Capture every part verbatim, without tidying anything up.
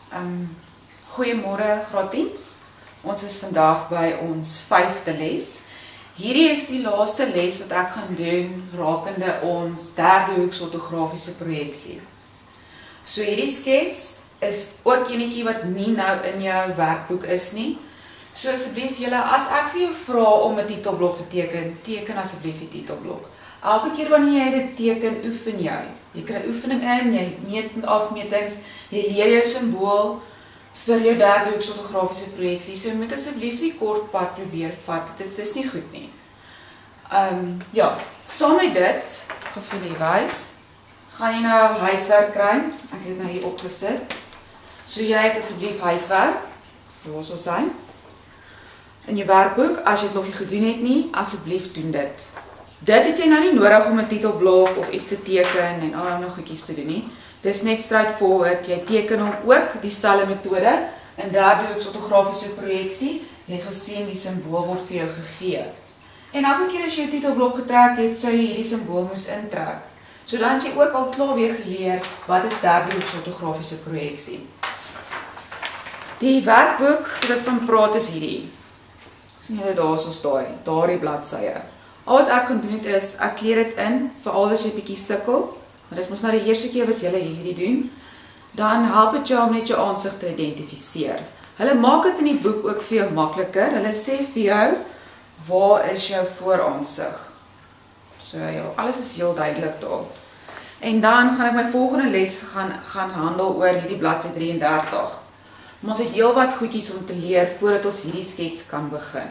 Um, Goeiemôre graad tiens. Ons is vandag by ons vyfde les. Hierdie is die laaste les wat ek gaan doen rakende ons derde hoeks ortografiese projeksie. So hierdie skets is ook enetjie wat nie nou in jou werkboek is nie. So asseblief julle, as ek vir jou vra om 'n titelblok te teken, teken asseblief die titelblok. Elke keer wanneer jy dit teken, oefen jy. Jy kry oefening in, jy meet afmetings, jy leer jou simbool vir jou derde hoeks ortografiese projeksie. So moet asseblief die kort pad probeer vat. Dit is nie goed nie. Um, ja, saam met dit, gaan vir die wys, gaan jy nou huiswerk kry. Ek het dit nou hier opgesit. So jy het asseblief huiswerk, waar sal sy? In jou werkboek, as jy dit nog nie gedoen het nie, asseblief doen dit. Dit het jy nou nie nodig om 'n titelblok of iets te teken en al nog goedjies te doen nie. Dis net straightforward, jy teken hom ook dieselfde metode in derde hoeks ortografiese projeksie. Jy sal sien die simbool word vir jou gegee. En elke keer as jy 'n titelblok getrek het, sou jy hierdie simbool moes intrek. So dan het jy ook al klaar weer geleer wat is derde hoeks ortografiese projeksie. Die werkboek wat van praat is hierdie. Sien julle daar so daai, daardie bladsye. Al wat ek gaan doen het is, ek kleer dit in, veral as jy bietjie sukkel, want dit is mos nou die eerste keer wat julle hierdie doen, dan help dit jou om net jou aansig te identifiseer. Hulle maak dit in die boek ook vir jou makliker. Hulle sê vir jou, waar is jou vooraansig? So ja, alles is heel duidelik daar. En dan gaan ek my volgende les gaan, gaan handel oor hierdie bladsy drie en dertig. Maar ons het heel wat goedjies om te leer voordat ons hierdie skets kan begin.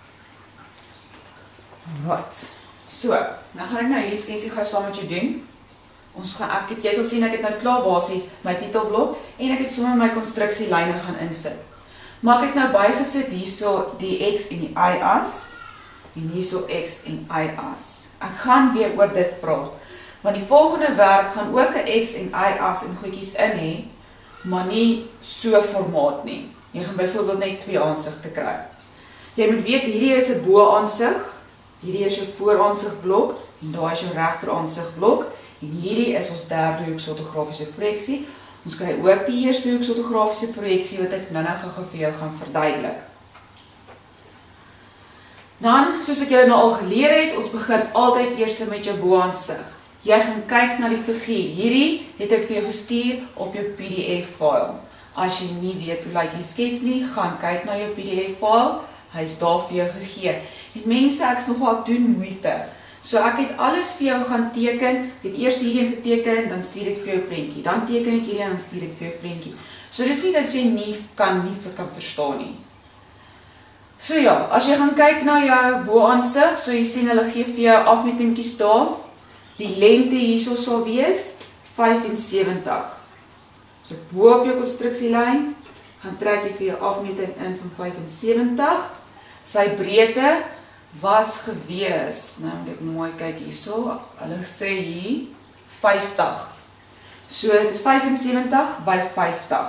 Right. So, nou gaan ek nou hierdie sketsie gou saam met jou doen. Ons gaan, ek het, jy sal sien ek het nou klaar basies my titelblok en ek het sommer my konstruksielyne gaan insit. Maar ek het nou bygesit hierso die X en die Y as en hierso X en Y as. Ek gaan weer oor dit praat. Want die volgende werk gaan ook 'n X en Y as en goedjies in hê, maar nie so formaat nie. Jy gaan byvoorbeeld net twee aansigte kry. Jy moet weet hierdie is 'n bo-aansig, hierdie is jou vooraansigblok en daar is jou regteraansigblok en hierdie is ons derde hoeks ortografiese projeksie. Ons kry ook die eerste hoeks ortografiese projeksie wat ek nou-nou gou vir jou gaan verduidelik. Dan, soos ek julle nou al geleer het, ons begin altyd eers met jou bo-aansig. Jy gaan kyk na die figuur. Hierdie het ek vir jou gestuur op jou P D F-file. As jy nie weet hoe lyk die skets nie, gaan kyk na jou P D F-file. Hy is daar vir jou gegee. En mense, ek is nogal ek doen moeite. So ek het alles vir jou gaan teken. Ek het eers hierdie geteken, dan stuur ek vir jou prentjie. Dan teken ek hierdie en dan stuur ek vir jou prentjie. So dis nie dat jy nie kan nie kan verstaan nie. So ja, as jy gaan kyk na jou bo-aansig, so jy sien hulle gee vir jou afmetingkies daar. Die lengte hierso sal wees vyfensewentig. So bo op jou konstruksielyn gaan trek jy vir jou afmeting in van vyfensewentig. Sy breedte was gewees, nou moet ek mooi kyk hierso, hulle sê hier vyftig. So dit is vyfensewentig by vyftig.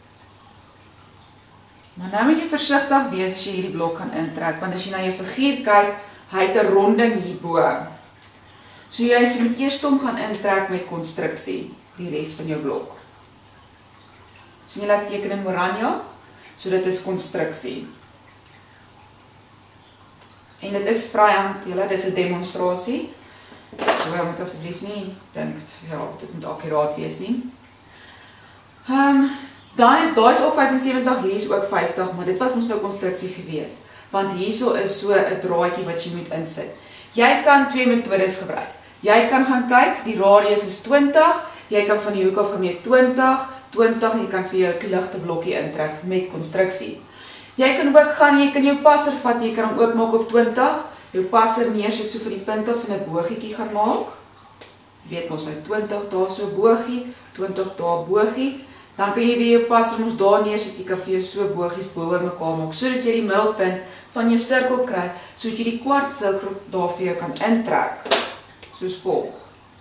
Maar nou moet jy versigtig wees as jy hierdie blok gaan intrek, want as jy na jou figuur kyk, hy het 'n ronding hierbo. So jy moet eers hom gaan intrek met konstruksie, die res van jou blok. So jy laat teken in oranje, so dit is konstruksie. En dit is vryhand, julle, dit is 'n demonstrasie. So jy moet asseblief nie dink, ja, dit moet akkuraat wees nie. Um, dan is, daar is ook vyfensewentig, hier is ook vyftig, maar dit was mos nou konstruksie gewees. Want hierso is so 'n draadjie wat jy moet insit. Jy kan twee metodes gebruik. Jy kan gaan kyk, die radius is twintig, jy kan van die hoek af gemeet twintig, twintig, jy kan vir jou ligte blokkie intrek met konstruksie. Jy kan ook gaan, jy kan jou passer vat, jy kan hom oopmaak op twintig, jou passer neersit so vir die punt af en 'n bogietjie gaan maak. Jy weet mos nou twintig, daar so bogie, twintig daar bogie. Dan kan jy weer jou passer mos daar neersit, jy kan vir jou so bogies bo oor mekaar maak, sodat jy die middelpunt van jou sirkel kry, sodat jy die kwart sirkel daar vir jou kan intrek. Soos volg.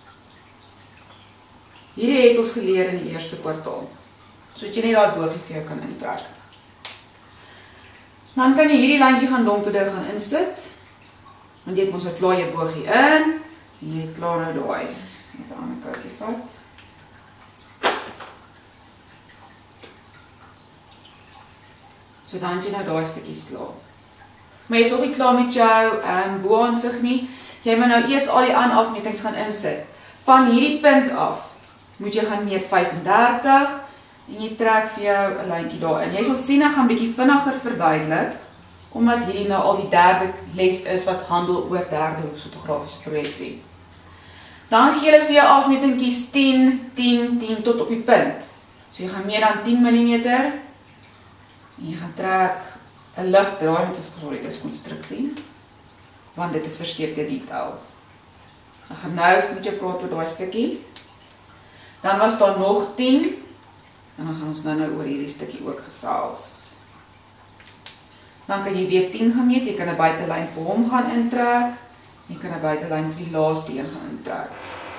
Hierdie het ons geleer in die eerste kwartaal, sodat jy net daai bogie vir jou kan intrek. Dan kan jy hierdie lyntjie gaan donkerder gaan insit, want jy het mos nou klaar jou bogie in, en jy het klaar nou daai. Net 'n ander kaartjie vat. So dan het jy nou daai stukkies klaar. Maar jy is ook nie klaar met jou um, bo-aansig nie. Jy moet nou eers al die ander afmetings gaan insit. Van hierdie punt af moet jy gaan meet vyf-en-dertig en jy trek vir jou 'n lyntjie daarin. Jy sal sien ek gaan bietjie vinniger verduidelik omdat hierdie nou al die derde les is wat handel oor derde hoeks fotografiese projeksie. Dan gee hulle vir jou afmetingkies tien, tien, tien tot op die punt. So jy gaan meet dan tien millimeter en jy gaan trek 'n lig draai met 'n sorry, dit is konstruksie want dit is versteekte detail. Ek gaan nou met jou praat oor daai stukkie. Dan was daar nog tien en dan gaan ons nou nou oor hierdie stukkie ook gesels. Dan kan jy weer tien gaan meet, jy kan 'n buitelyn vir hom gaan intrek, jy kan 'n buitelyn vir die laaste een gaan intrek.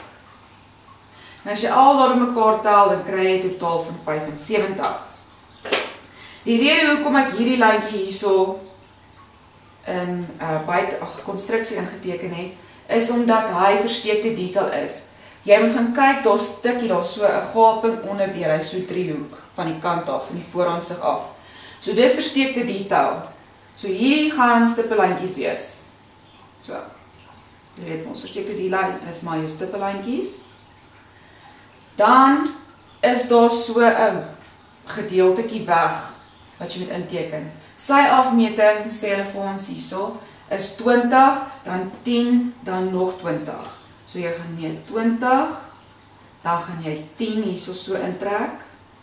En as jy al daar bymekaar tel, dan kry jy 'n totaal van vyf-en-sewentig. Die rede hoekom ek hierdie lyntjie hierso in uh, buite ag konstruksie ingeteken het, is omdat hy versteekte detail is. Jy moet gaan kyk, daar stukkie, daar so 'n gaping onder deur, hy so driehoek van die kant af, van die voorhaansig af. So dis versteekte detail. So hierdie gaan stippellyntjies wees. So. Jy weet ons versteekte detail is maar jou stippellyntjies. Dan is daar so 'n gedeeltetjie weg wat jy moet inteken. Sy afmeting sê hulle vir ons hierso is twintig, dan tien, dan nog twintig. So jy gaan meet twintig, dan gaan jy tien hierso so intrek.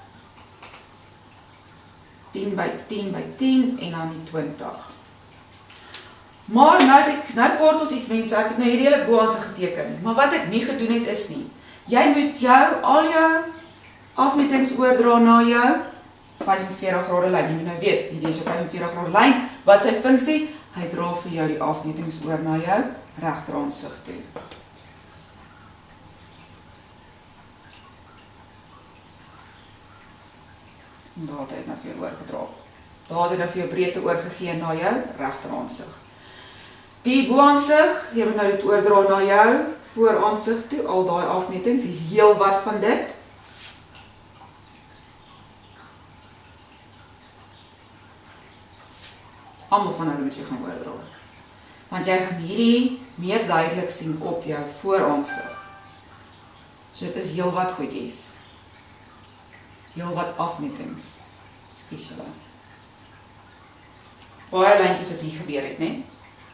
tien by tien by tien en dan die twintig. Maar nou het ek, nou kort ons iets mense, ek het nou hierdie hele bo-aansig geteken, maar wat ek nie gedoen het is nie. Jy moet jou, al jou afmetings oordra na jou vyf-en-veertig grade lyn. Jy moet nou weet, hierdie is jou vyf-en-veertig grade lyn, wat sy funksie? Hy dra vir jou die afmetings oor na jou regterhaansig toe. En daar het hy nou vir jou oorgedra. Daar het hy nou vir jou breedte oorgegee na jou regterhaansig. Die bo-aansig, jy moet nou dit oordra na jou vooraansig toe, al daai afmetings, dis heel wat van dit. Almal van hulle moet jy gaan oordra. Want jy gaan hierdie meer duidelik sien op jou vooraansig. So dit is heel wat goedjies. Heel wat afmetings. Skus julle. Baie lyntjies wat hier gebeur het, né?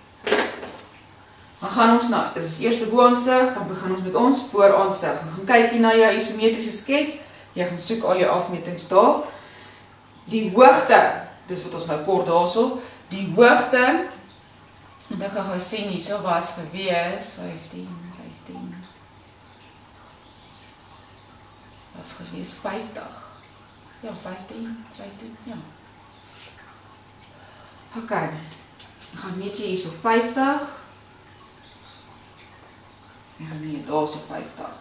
Dan gaan ons na, dit is eerste bo-aansig, dan begin ons met ons vooraansig. Dan gaan kyk jy na jou isometriese skets, jy gaan soek al jou afmetings daar. Die hoogte, dis wat ons nou kort daarso, die hoogte, en dan gaan jy sien hierso was gewees, vyftien, vyftien, was gewees vyftig, ja, vyftien, vyftien, ja. Ok, dan gaan meet jy hierso vyftig, en gaan meet daar so vyftig.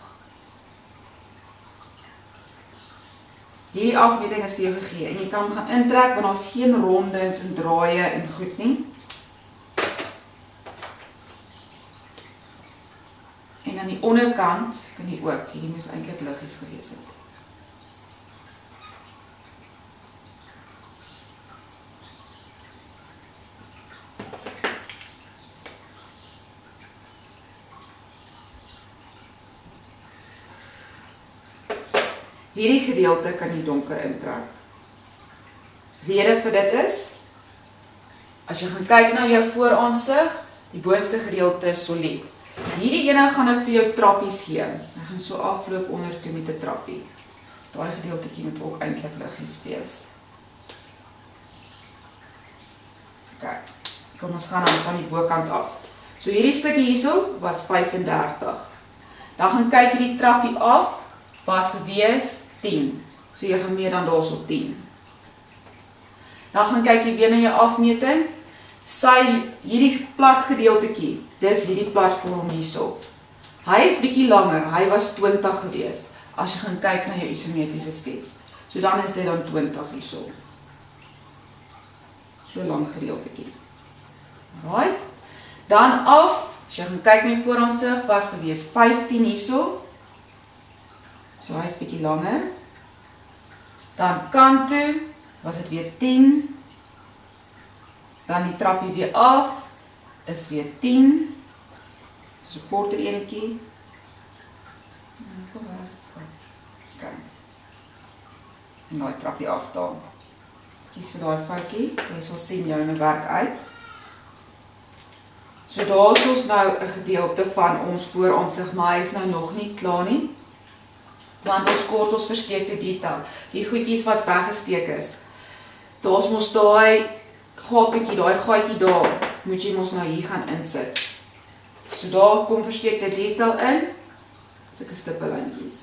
Hierdie afmeting is vir jou gegee, en jy kan gaan intrek, want daar is geen rondings en draaie en goed nie. En aan die onderkant kan jy ook, hierdie moes eintlik liggies gewees het. Hierdie gedeelte kan jy donker intrek. Rede vir dit is, as jy gaan kyk na jou vooraansig, die boonste gedeelte is solied. Hierdie ene gaan nou vir jou trappies gee. Hy gaan so afloop onder toe met 'n trappie. Daai gedeeltetjie moet ook eintlik liggies wees. Ok, kom ons gaan dan van die bokant af. So hierdie stukkie hierso was vyf-en-dertig. Dan gaan kyk jy die trappie af, was gewees tien. So jy gaan meer dan daarso tien. Dan gaan kyk jy weer na jou afmeting. Sy hierdie plat gedeeltetjie, dis hierdie platform hierso. Hy is bietjie langer, hy was twintig gewees. As jy gaan kyk na jou isometriese skets. So dan is dit dan twintig hierso. So lang gedeeltetjie. Right? Dan af, as jy gaan kyk na jou vooraansig, was gewees vyftien hierso. So hy is bietjie langer. Dan kant toe, was dit weer tien. Dan die trappie weer af, is weer tien. So 'n korter enetjie. Okay. En daai trappie af daar. Kies vir daai foutjie. Jy sal sien jou in werk uit. So daar is ons nou 'n gedeelte van ons vooraansig, maar hy is nou nog nie klaar nie. Want ons kort ons versteekte detail. Die goedjies wat weggesteek is. Daar's mos daai gaapetjie, daai gaatjie daar, moet jy mos nou hier gaan insit. So daar kom versteekte detail in, sulke stippellyntjies.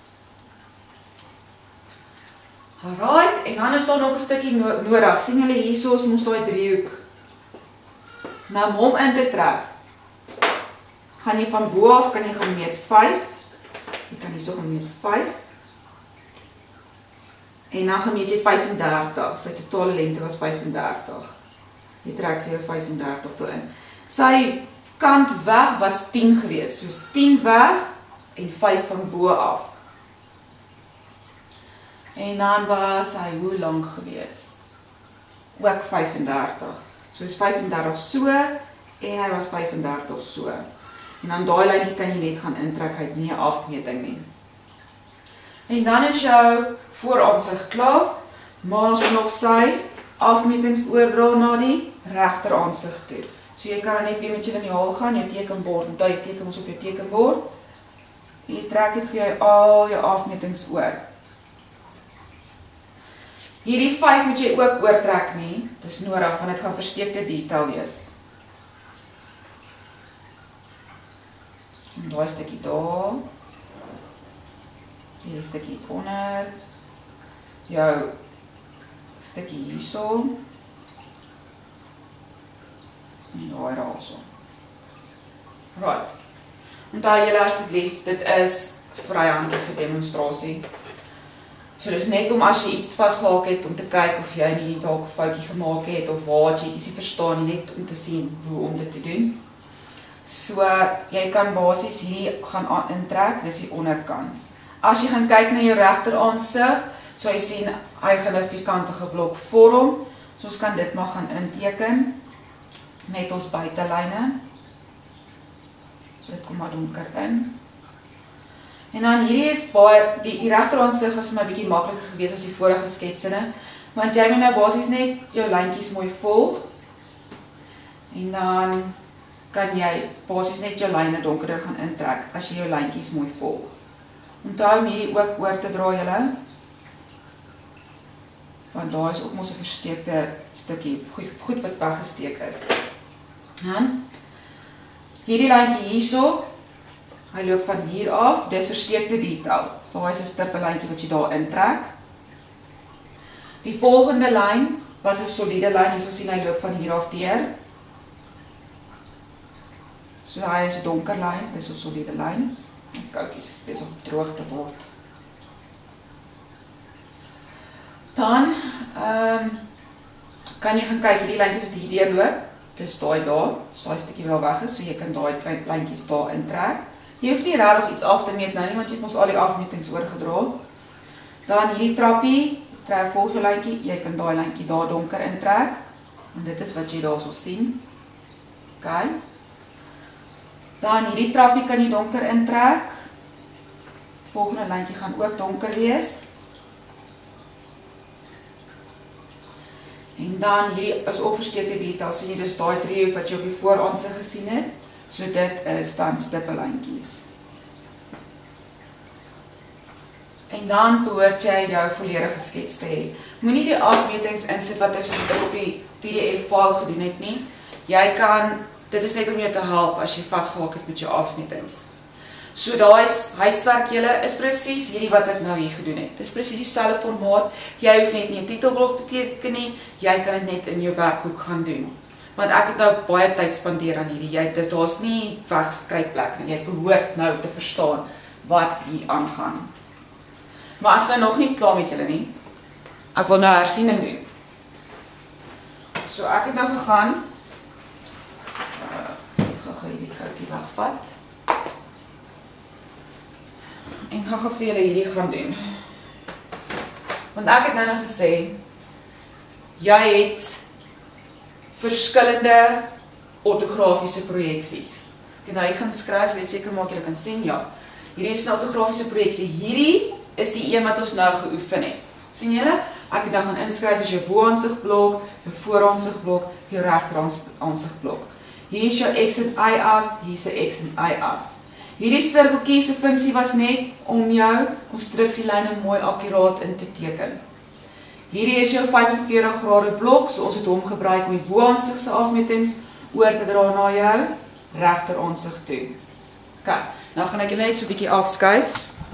Alright, en dan is daar nog 'n stukkie no nodig. Sien julle hierso, ons mos daai driehoek. Nou om hom in te trek, gaan jy van bo af, kan jy gaan meet vyf. Jy kan hierso gaan meet vyf. En dan gaan meet jy vyf en dertig. Sy totale lengte was vyf en dertig. Jy trek vir jou vyf en dertig toe in. Sy kant weg was tien gewees. Soos tien weg en vyf van bo af. En dan was hy hoe lank gewees? Ook vyf en dertig. So is vyf en dertig so en hy was vyf en dertig so. En dan daai lyntjie kan jy net gaan intrek, hy het nie 'n afmeting nie. En dan is jou vooraansig klaar, maar ons moet nog sy afmetings oordra na die regteraansig toe. So jy kan net weer met jou liniaal gaan, jou tekenbord, onthou jy teken ons op jou tekenbord. En jy trek dit vir jou al jou afmetings oor. Hierdie vyf moet jy ook oortrek nie, dis nodig, want dit gaan versteekte detail wees. En daai stukkie daar, die stukkie onder, jou stukkie hierso, en daai raaso. Right. Onthou julle asseblief, dit is vryhandige demonstrasie. So dis net om as jy iets vasgehaak het, om te kyk of jy nie dalk 'n foutjie gemaak het, of waar jy iets nie verstaan nie, net om te sien hoe om dit te doen. So, jy kan basies hier gaan intrek, dis die onderkant. As jy gaan kyk na jou regteraansig, so jy sien, hy gaan 'n vierkantige blok vorm, so ons kan dit maar gaan inteken, met ons buitelyne. So dit kom maar donker in. En dan hierdie is baie, die, die regteraansig was vir my bietjie makliker gewees as die vorige sketsende, want jy moet nou basies net jou lyntjies mooi volg, en dan kan jy basies net jou lyne donkerder gaan intrek, as jy jou lyntjies mooi volg. Onthou om hierdie ook oor te dra julle, want daar is ook mos 'n versteekte stukkie, goed, goed wat weggesteek is. Dan, hierdie lyntjie hierso, hy loop van hier af, dis versteekte detail. Daar is 'n stippellyntjie wat jy daar intrek. Die volgende lyn was 'n soliede lyn, jy sal sien hy loop van hier af deur. So hy is 'n donker lyn, dis 'n soliede lyn. Die koutjies besig om droog te word. Dan um, kan jy gaan kyk, hierdie lyntjies wat hier deur loop, dis daai daar, dis daai stukkie wel weg is, so jy kan daai klein lyntjies daar intrek. Jy hoef nie regtig iets af te meet nou nie, want jy het mos al die afmetings oorgedra. Dan hierdie trappie, trek volg jou lyntjie, jy kan daai lyntjie daar donker intrek, en dit is wat jy daar sal sien. OK. Dan hierdie trappie kan jy donker intrek. Volgende lyntjie gaan ook donker wees. En dan hierdie is ook versteekte detail, sien jy dus daai driehoek wat jy op die vooraansig gesien het. So dit is dan stippellyntjies. En dan behoort jy jou volledige skets te hê. Moenie die afmetings insit wat as jy op die P D F file gedoen het nie. Jy kan, dit is net om jou te help as jy vasgehaak het met jou afmetings. So daai huiswerk julle is presies hierdie wat ek nou hier gedoen het. Dit is presies dieselfde formaat. Jy hoef net nie 'n titelblok te teken nie, jy kan dit net in jou werkboek gaan doen. Want ek het nou baie tyd spandeer aan hierdie, jy, dus daar's nie wegskryfplek nie, jy behoort nou te verstaan wat hier aangaan. Maar ek is nou nog nie klaar met julle nie. Ek wil nou hersiening doen. So ek het nou gegaan, uh, ek gaan hierdie koutjie wegvat, en gaan gaan vir julle hierdie gaan doen. Want ek het nou nog gesê, jy het verskillende ortografiese projeksies. Ek nou, jy gaan skryf, jy weet seker maak jy kan sien, ja. Hierdie is 'n ortografiese projeksie. Hierdie is die een wat ons nou geoefen het. Sien julle? Ek het nou gaan inskryf as jou bo-aansigblok, jou voor-aansigblok, jou regter-aansigblok. Hier is jou X en Y as, hier is 'n X en Y as. Hierdie sirkeltjie se funksie was net om jou konstruksielyne mooi akkuraat in te teken. Hierdie is jou vyf en veertig grade blok, so ons het hom gebruik om die bo-aansig se afmetings oor te dra na jou regter-aansig toe. OK, nou gaan ek julle net so 'n bietjie afskuif.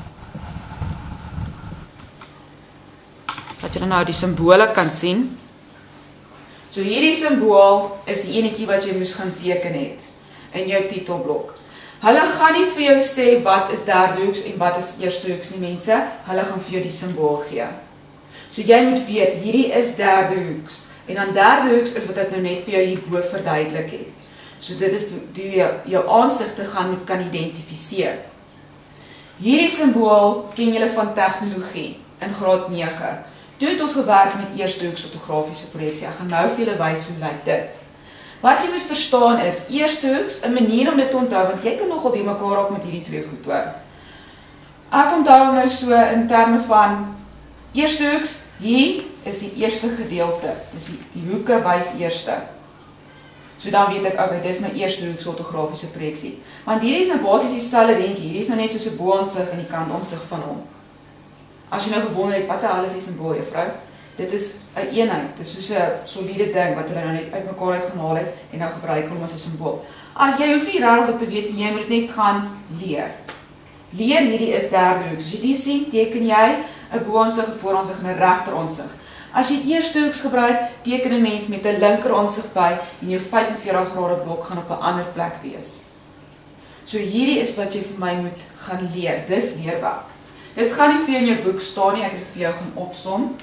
Dat julle nou die simbole kan sien. So hierdie simbool is die enetjie wat jy moes gaan teken het in jou titelblok. Hulle gaan nie vir jou sê wat is derde hoeks en wat is eerste hoeks nie, mense. Hulle gaan vir jou die simbool gee. So jy moet weet, hierdie is derde hoeks. En dan derde hoeks is wat ek nou net vir jou hierbo verduidelik het. So dit is hoe jy jou aansigte gaan moet kan identifiseer. Hierdie simbool ken julle van tegnologie in graad nege. Toe het ons gewerk met eerste hoeks ortografiese projeksie. Ek gaan nou vir julle wys hoe lyk dit. Wat jy moet verstaan is, eerste hoeks, 'n manier om dit te onthou, want jy kan nogal die mekaar raak met hierdie twee goed hoor. Ek onthou nou so in terme van eerste hoeks, hier is die eerste gedeelte. Dus die, die hoeke wys eerste. So dan weet ek, okay, dis my eerste hoeks ortografiese projeksie. Want hierdie is nou basies dieselfde dingetjie. Hierdie is nou net soos 'n bo-aansig en die kant-aansig van hom. As jy nou gewonder het, wat die hel is die simbool, juffrou? Dit is 'n eenheid, dit is soos 'n soliede ding wat hulle nou net uit mekaar uitgehaal het en nou gebruik hom as 'n simbool. As jy hoef nie regtig te weet nie, jy moet net gaan leer. Leer hierdie is derde hoeks. As jy die sien, teken jy 'n bo-aansig, 'n voor-aansig en 'n regter-aansig. As jy eerste hoeks gebruik, teken 'n mens met 'n linker-aansig by en jou vyf en veertig grade blok gaan op 'n ander plek wees. So hierdie is wat jy vir my moet gaan leer. Dis leerwerk. Dit gaan nie vir jou in jou boek staan nie, ek het dit vir jou gaan opsom.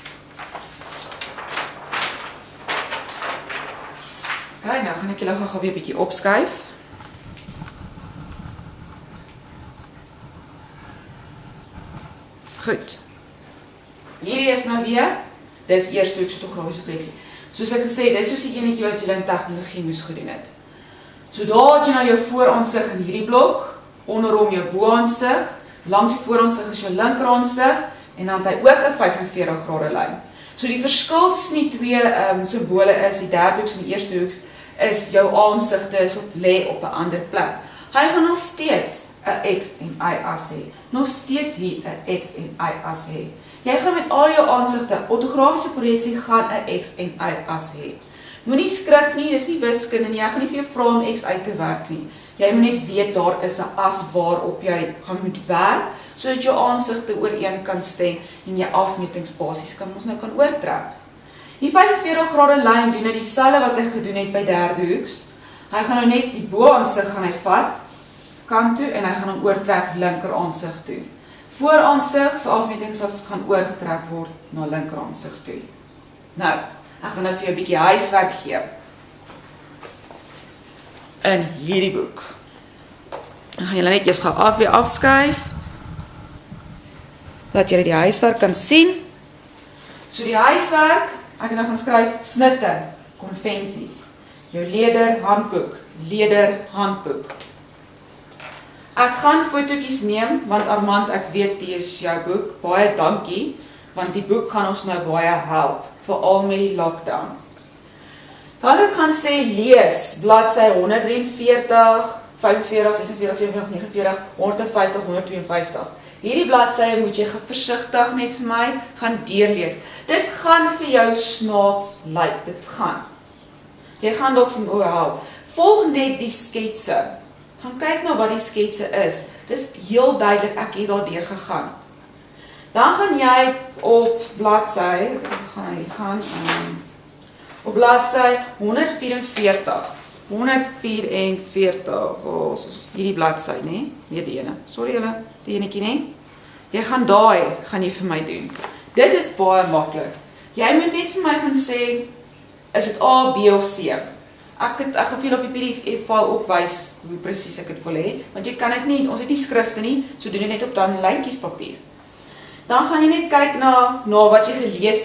OK, nou gaan ek julle gou weer 'n bietjie opskuif. Goed. Hierdie is nou weer, dis eerste hoeks ortografiese projeksie. Soos ek gesê, dis soos die enetjie wat jy in tegnologie moes gedoen het. So daar het jy nou jou vooraansig in hierdie blok, onderom jou bo-aansig, langs die vooraansig is jou linkeraansig en dan het hy ook 'n vyf en veertig grade lyn. So die verskil tussen die twee um, simbole is, die derde hoeks en die eerste hoeks, is jou aansigte is op lê op 'n ander plek. Hy gaan nog steeds 'n X en Y as hê. Nog steeds hier 'n X en Y as hê. Jy gaan met al jou aansigte, ortografiese projeksie gaan 'n X en Y as hê. Moenie skrik nie, dis nie wiskunde nie, ek gaan nie vir jou vra om X uit te werk nie. Jy moet net weet daar is 'n as waarop jy gaan moet werk, sodat jou aansigte ooreen kan stem en jy afmetingsbasies kan ons nou kan oortrek. Die vyf en veertig grade lyn doen nou dieselfde wat hy gedoen het by derde hoeks. Hy gaan nou net die bo-aansig gaan hy vat kant toe en hy gaan hom oortrek linkeraansig toe. Vooraansig se afmetings was gaan oorgetrek word na linkeraansig toe. Nou, ek gaan nou vir jou 'n bietjie huiswerk gee. In hierdie boek. Dan gaan julle net eers gou af weer afskuif. Dat julle die huiswerk kan sien. So die huiswerk, ek gaan nou gaan skryf snitte, konvensies. Jou leder handboek, leder handboek. Ek gaan fotootjies neem, want Armand, ek weet die is jou boek. Baie dankie, want die boek gaan ons nou baie help, veral met die lockdown. Dan ek gaan sê lees, bladsy honderd veertig, vyf en veertig, ses en veertig, sewe en veertig, nege en veertig, honderd en vyftig, honderd twee en vyftig. Hierdie bladsye moet jy versigtig net vir my gaan deurlees. Dit gaan vir jou snaaks lyk, dit gaan. Jy gaan dalk sien, o, hou. Volg net die sketse. Gaan kyk na wat die sketse is. Dis heel duidelik, ek het daardeur gegaan. Dan gaan jy op bladsy, gaan jy gaan um, op bladsy honderd vyf en veertig. honderd vyf en veertig. Oh, soos hierdie bladsy, nê? Nee, die ene. Sorry julle, die enetjie, nê? Jy gaan daai gaan jy vir my doen. Dit is baie maklik. Jy moet net vir my gaan sê, is dit A, B of C? Ek het ek gaan vir julle op die P D F-file ook wys hoe presies ek dit wil hê, want jy kan dit nie, ons het nie skrifte nie, so doen jy net op dan lyntjies papier. Dan gaan jy net kyk na na wat jy gelees het.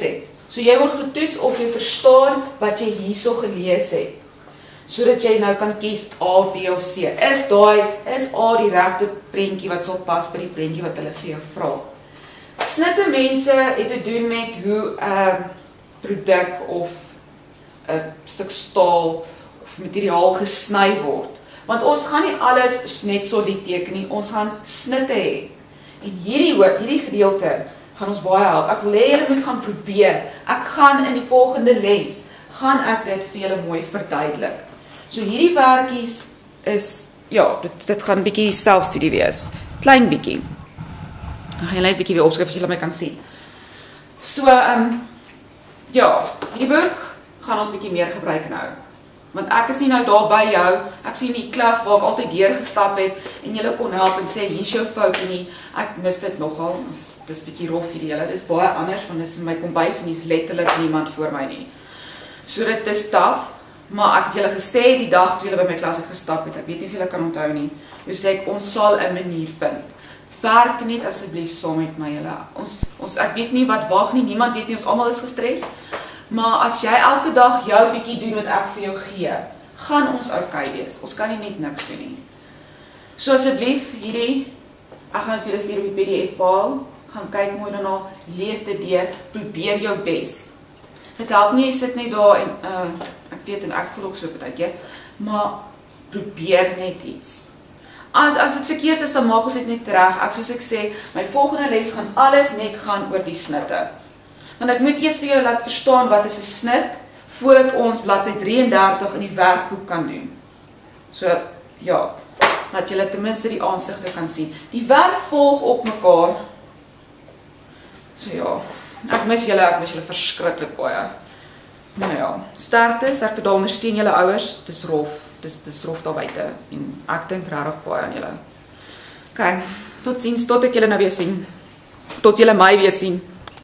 So jy word getoets of jy verstaan wat jy hierso gelees het. Sodat jy nou kan kies A, B of C. Is daai, is A die regte prentjie wat sal pas by die prentjie wat hulle vir jou vra. Snitte mense het te doen met hoe 'n uh, produk of 'n stuk staal of materiaal gesny word. Want ons gaan nie alles net solied teken nie, ons gaan snitte hê. En hierdie hierdie gedeelte gaan ons baie help. Ek wil hê julle moet gaan probeer. Ek gaan in die volgende les gaan ek dit vir julle mooi verduidelik. So hierdie werkies is ja, dit dit gaan 'n bietjie selfstudie wees. Klein bietjie. Ek gaan net 'n bietjie weer opskryf as julle my kan sien. So ehm um, ja, hierdie boek gaan ons bietjie meer gebruik nou. Want ek is nie nou daar by jou, ek sien die klas waar ek altyd deur gestap het en julle kon help en sê hier's jou foutjie nie. Ek mis dit nogal. Dis dis bietjie rof hierdie hele. Dis baie anders want dis in my kombuis en dis letterlik niemand voor my nie. So dit is taaf, maar ek het julle gesê die dag toe julle by my klas het gestap het. Ek weet nie of julle kan onthou nie. Jy sê ek ons sal 'n manier vind. Werk net asseblief saam met my julle. Ons ons ek weet nie wat wag nie. Niemand weet nie, ons almal is gestres. Maar as jy elke dag jou bietjie doen wat ek vir jou gee, gaan ons oukei wees. Ons kan nie net niks doen nie. So asseblief hierdie, ek gaan dit vir julle stuur op die P D F file, gaan kyk mooi daarna, lees dit deur, probeer jou bes. Dit help nie jy sit net daar en uh, ek weet en ek voel ook so partykeer, maar probeer net iets. As as dit verkeerd is, dan maak ons dit net reg. Ek soos ek sê, my volgende les gaan alles net gaan oor die snitte. Want ek moet eers vir jou laat verstaan wat is 'n snit, voordat ons bladsy drieëndertig in die werkboek kan doen. So, ja, dat julle ten minste die aansigte kan sien. Die werk volg op mekaar. So ja, ek mis julle, ek mis julle verskriklik baie. Nou ja, sterkte, sterkte daar ondersteun julle ouers, dis rof, dis, dis rof daar buite, en ek dink regtig baie aan julle. Ok, tot ziens, tot ek julle nou weer sien. Tot julle my weer sien.